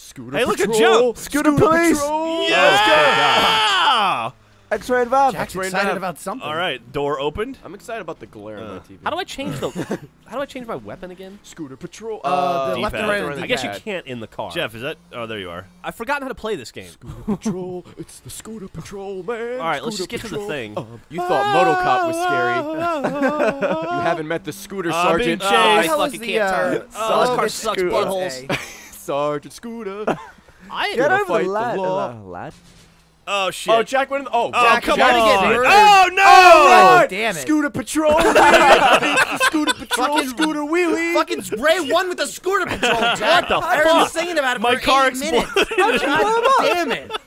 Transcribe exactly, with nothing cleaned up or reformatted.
Scooter Hey, look at Patrol. Joe. Scooter Police. Yeah! X-rated van. Jack's right excited now. about something. All right, door opened. I'm excited about the glare on my T V. How do I change the? How do I change my weapon again? Scooter Patrol. Uh, the left and D-pad. right on the I guess you D-pad. can't in the car. Jeff, is that? Oh, there you are. I've forgotten how to play this game. Scooter Patrol. It's the Scooter Patrol, man. All right, let's Scooter just get to the Patrol. thing. Um, you thought Motocop was scary. You haven't met the Scooter I'm being Sergeant. chased. Oh, I What the hell is fucking the, can't uh, turn. Oh, oh, this car it's sucks Scooter. buttholes. Sergeant Scooter. I Get gonna over the fight the lad. law. Uh, lad. Oh shit. Oh, Jack went in. Oh, Oh, Jack, come Jack on. Gotta get murdered. Oh no! Oh, damn it. Scooter Patrol. man. Scooter Patrol. Fucking- Scooter Wheelie. Fucking Ray won with the Scooter Patrol, Jack. What the I heard you fuck? singing about it My for car eight minutes. exploded. God damn it.